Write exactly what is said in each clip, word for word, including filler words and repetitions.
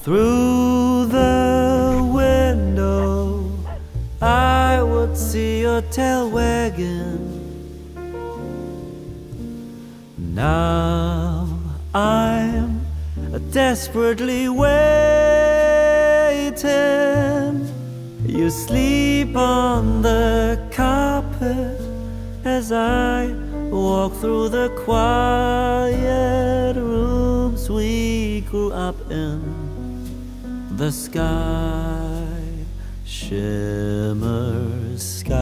Through the window I would see your tail wagging. Now I'm desperately waiting. You sleep on the carpet as I walk through the quiet rooms we grew up in. The sky shimmers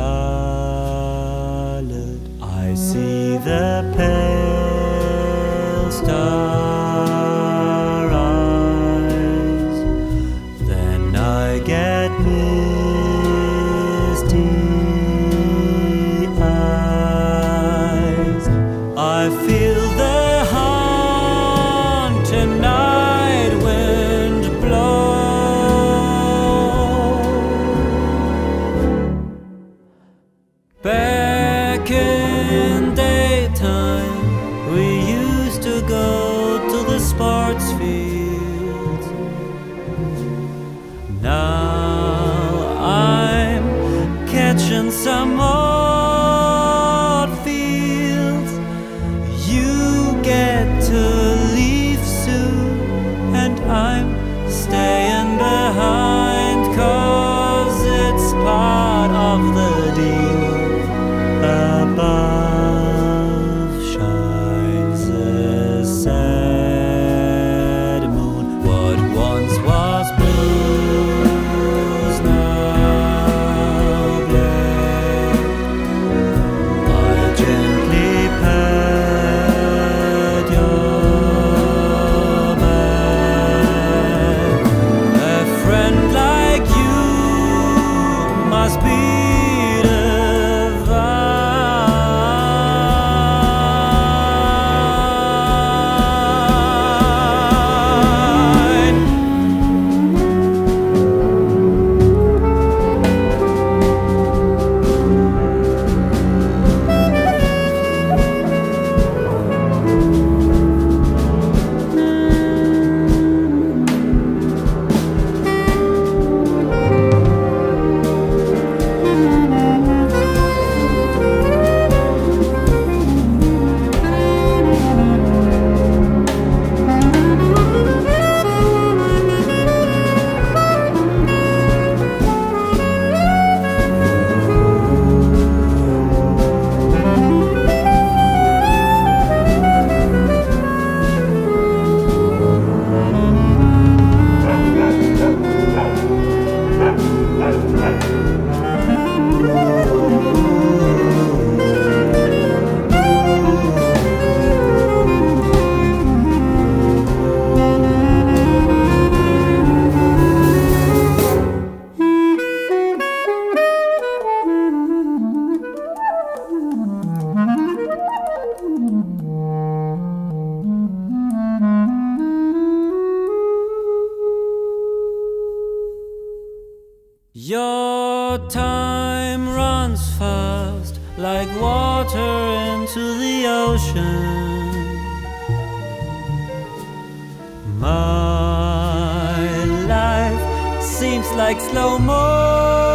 scarlet. I see the pale star eyes. Then I get misty eyes. I feel the haunting night wind blow. Back in daytime, we used to go to the sports fields. Now I'm catching some odd fields. You get to leave soon, and I'm staying behind, 'cause it's part of the deal. Above shines a sad moon. What once was blue is now black. I gently pat your back. A friend like you must be your time runs fast like water into the ocean. My life seems like slow motion.